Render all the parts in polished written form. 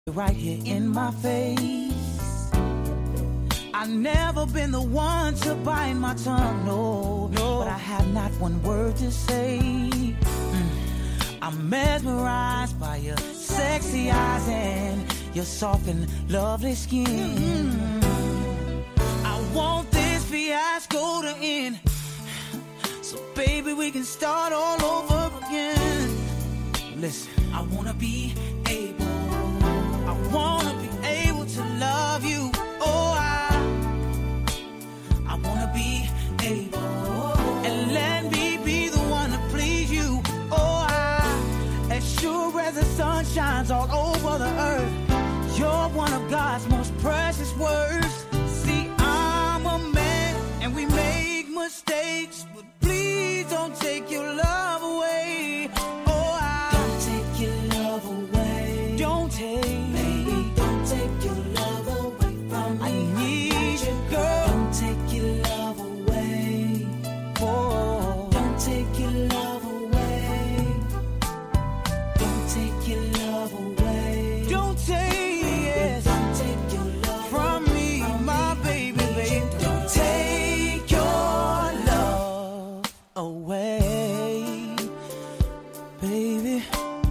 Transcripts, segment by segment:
right here in my face. I've never been the one to bite my tongue, no. But I have not one word to say. I'm mesmerized by your sexy eyes and your soft and lovely skin. I want this fiasco to end, so baby we can start all over again. Listen, I wanna be able, I wanna be able to love you. Oh, I wanna be able, and let me be the one to please you. Oh, as sure as the sun shines all over the earth, you're one of God's most precious words. See, I'm a man and we make mistakes, but please don't take your love away. Oh, don't take your love away. Don't take, baby, don't take your love away from me. I need you, girl. Don't take your love away. Oh, don't take your love away. Don't take your love away. Don't take, yes, don't take your love from me, my baby, baby. Don't take your love away, baby.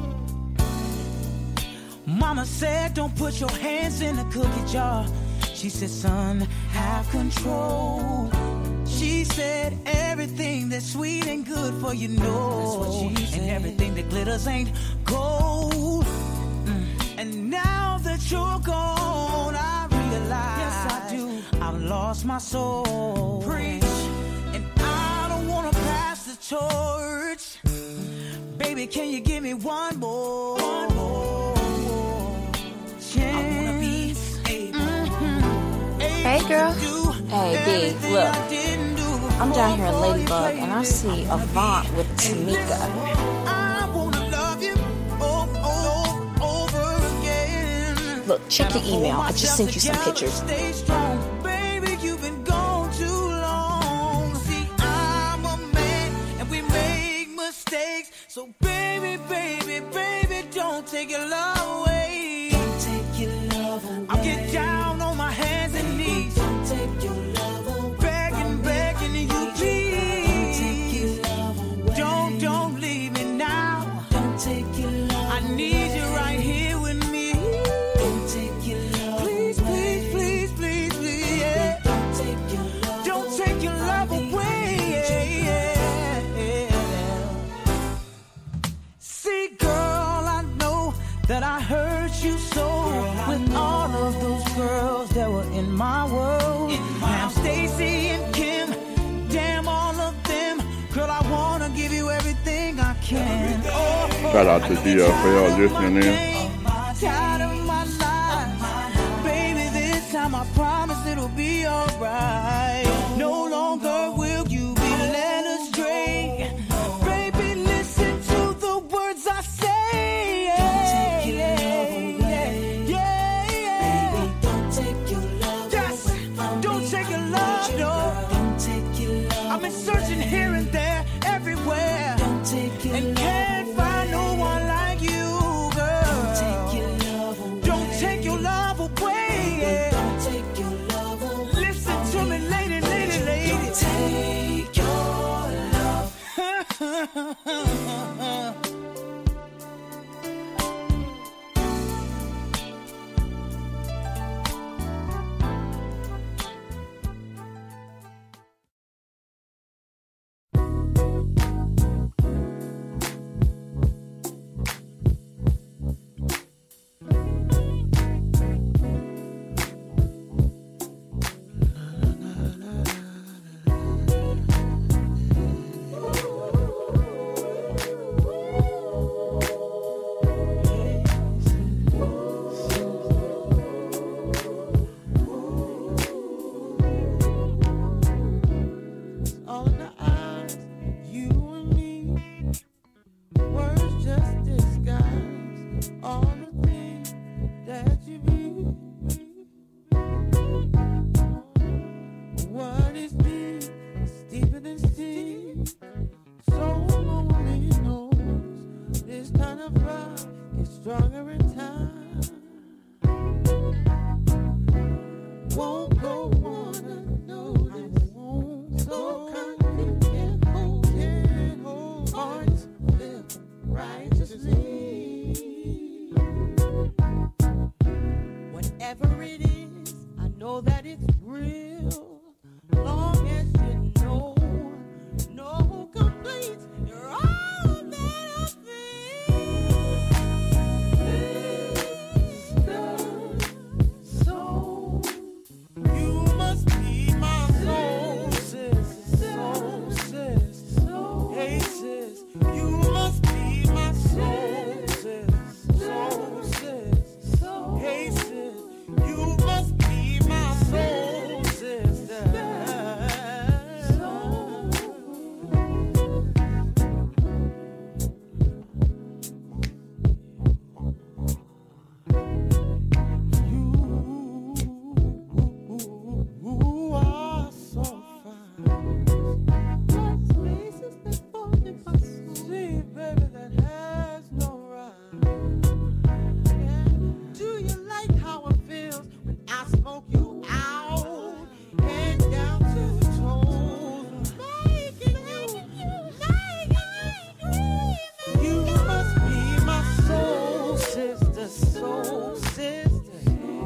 Mama said don't put your hands in the cookie jar. She said, son, have control. She said everything that's sweet and good for you know. That's what she said. And everything that glitters ain't gold. And now that you're gone, I realize, yes I do, I've lost my soul. Preach. And I don't wanna pass the torch. Baby, can you give me one more chance? I wanna be able, Hey girl. Hey D, look. I'm down here in in Ladybug and I see Avant with Tamika. I wanna love you over again. Look, check your email. I just sent you some pictures. Stay strong, baby, you've been gone too long. See, I'm a man and we make mistakes. So baby, baby, baby, don't take your love away. Don't take your love away. I'll get down on my hands and knees. Don't take your love away. Begging you, please. Don't take your love away. Don't leave me now. Don't take your love. I need you right here with me. Don't take your love. Please, please, please, please, please. Yeah. Don't take your love. Don't take your love away. Yeah. See, girl, I know that I hurt you so with all of those girls that were in my world. Now Stacy and Kim, damn all of them. Girl, I wanna give you everything I can. Shout out to DL for y'all listening in. Tired of my life, baby, this time I promise it'll be alright. No longer will you be led astray. Baby, listen to the words I say. Don't take your love away. Baby, don't take your love away. Don't take your love, no. Don't take your love. I've been searching here and there, everywhere. Don't take your and can't find no one like you, girl. Don't take your love away. Don't take your love away. Don't take your love away. Listen to me, lady. whatever it is, I know that it's real. Long as you know, no complaints, you're all that I feel. So you must be my soul, sis, soul, sis. Hey, sis, you must be my soul, sis, soul, sis. Hey, sis, you must be my soul, sister. You are so fine. Spaces that fall in my soul. See, baby, that has no rhyme. Do you like how it feels when I smoke you out? Head down to the toes. You must be my soul sister, soul sister.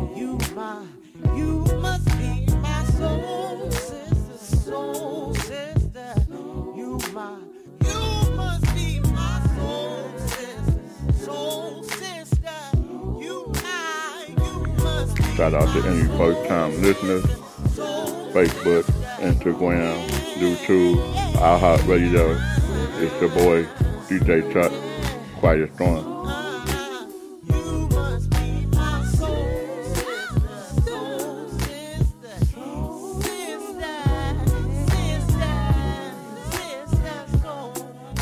You must be my soul sister, soul sister. You must be my soul sister, soul sister. You must be. Shout out to any first time listeners, Facebook, Instagram, YouTube, iHeartRadio. It's your boy, DJ Chuck, Quiet Storm. You must be my soul sister, soul sister, sister, soul.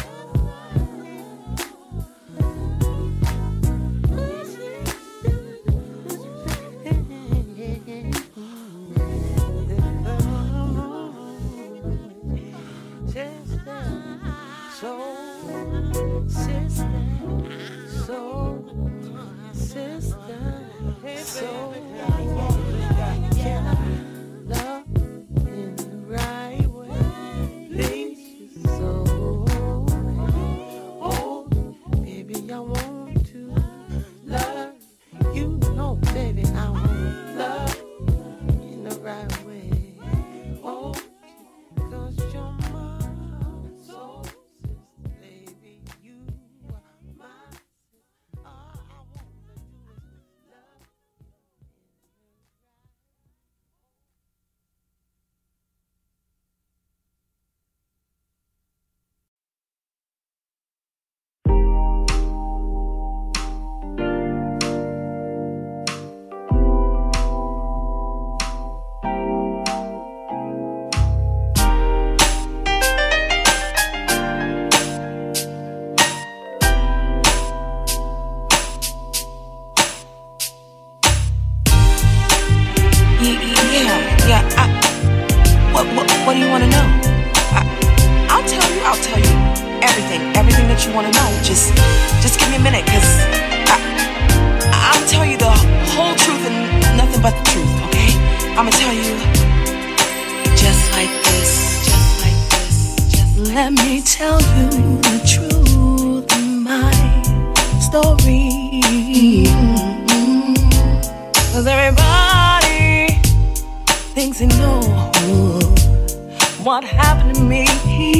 What do you want to know? I'll tell you everything that you want to know. Just give me a minute, cause I'll tell you the whole truth and nothing but the truth, okay? I'ma tell you just like this. Let me tell you the truth of my story. Cause everybody thinks they know what happened to me.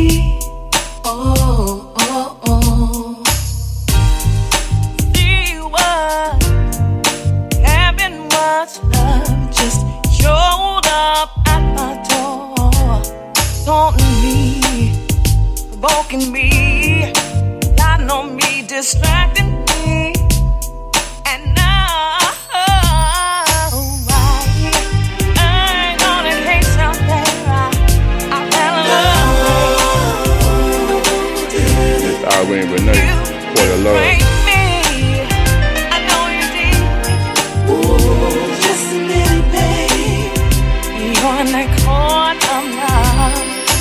See what happened was love just showed up at my door, taunting me, provoking me, lying on me, distracting me. And now I know that hate's out there. I fell in love. It's Irene Renee for the love. I know you did. Ooh, just a minute, babe. You're in that corner now.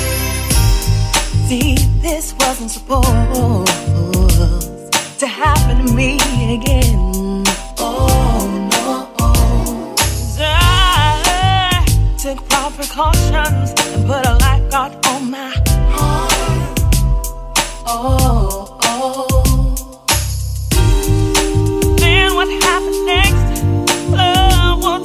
See, this wasn't supposed to happen to me again. Oh no. I took proper precautions and put a lifeguard on my heart. Then what happened next? Love was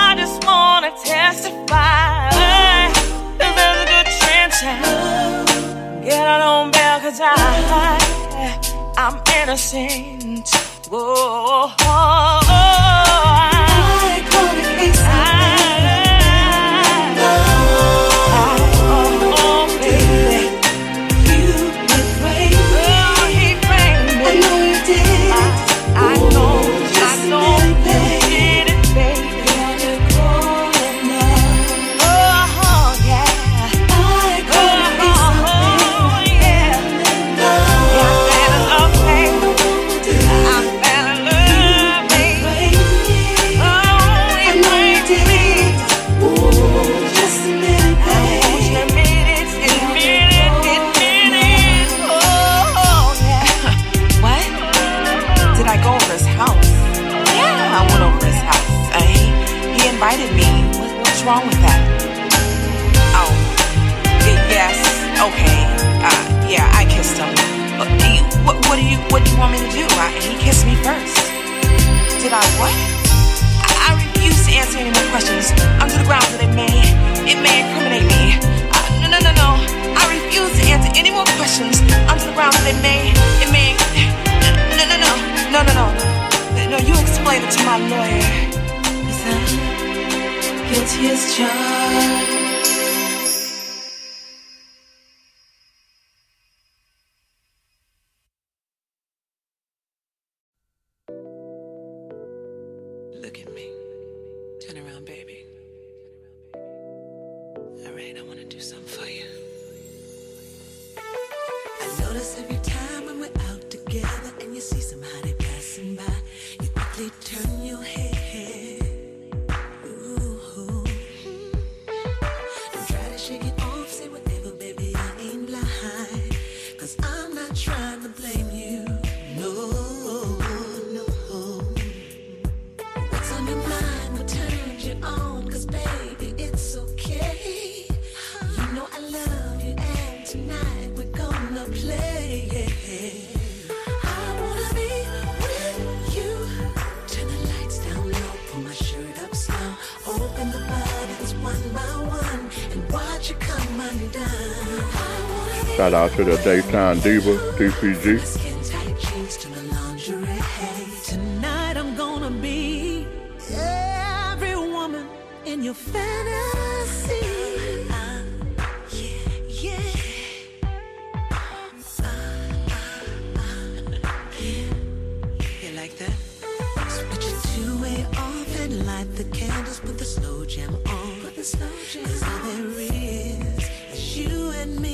I just wanna testify. There's a good chance I'll get out on bail, 'cause I'm innocent. Whoa, I call the case. Invited me. What's wrong with that? Oh, yes. Okay. Yeah, I kissed him. What do you want me to do? He kissed me first. Did I what? I refuse to answer any more questions under the grounds that it may incriminate me. No. I refuse to answer any more questions under the grounds that it may. No. You explain it to my lawyer. Guilty as charged. Look at me. Turn around, baby. All right, I want to do something for you. I notice every time when we're out together and you see somebody passing by, you quickly turn your head. Shout out to the Daytime Diva, DPG. Tonight I'm gonna be every woman in your fantasy. You like that? Switch it two-way off and light the candles. Put the slow jam on. Cause all there is you and me.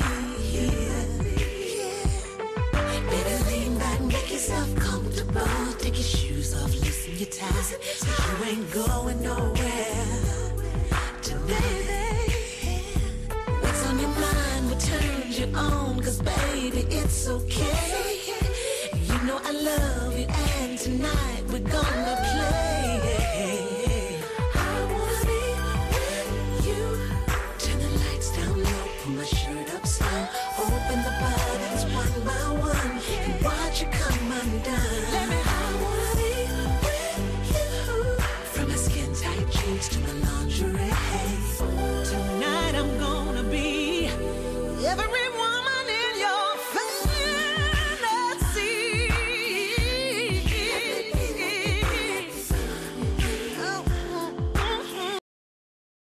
Baby, lean back, make yourself comfortable. Take your shoes off, loosen your ties. So you ain't going nowhere.